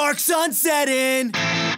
dark sun setting.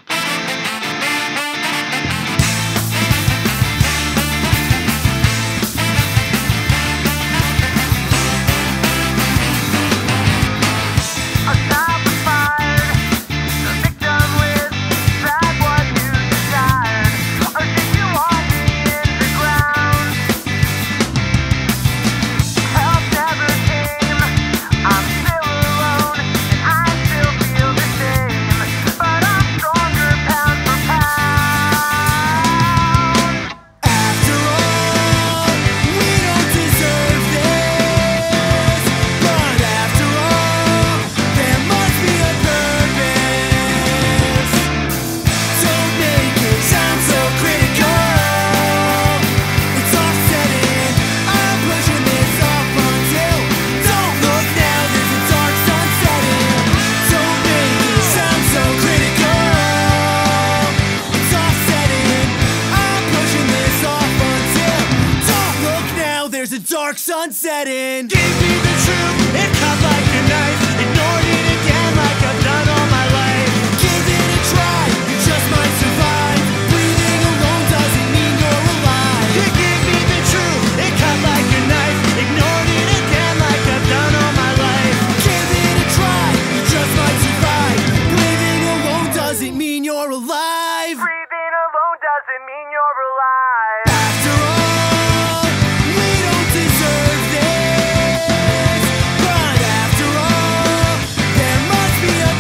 There's a dark sun setting. Gave me the truth, it cut like a knife. Ignored it again like I've done all my life. Give it a try, you just might survive. Breathing alone doesn't mean you're alive. You gave me the truth, it cut like a knife. Ignored it again like I've done all my life. Give it a try, you just might survive. Breathing alone doesn't mean you're alive. Breathing alone doesn't mean you're alive. After all, we don't deserve this. But after all, there must be a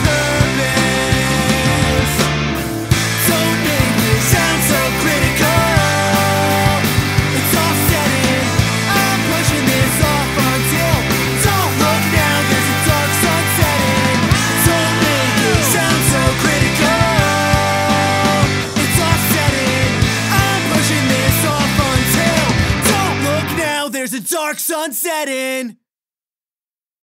purpose. Don't make it sound so critical. It's offsetting, I'm pushing this off until. Don't look now, there's a dark sun setting. Don't make it sound so critical. It's offsetting, I'm pushing this off until. Don't look now, there's a dark sun setting.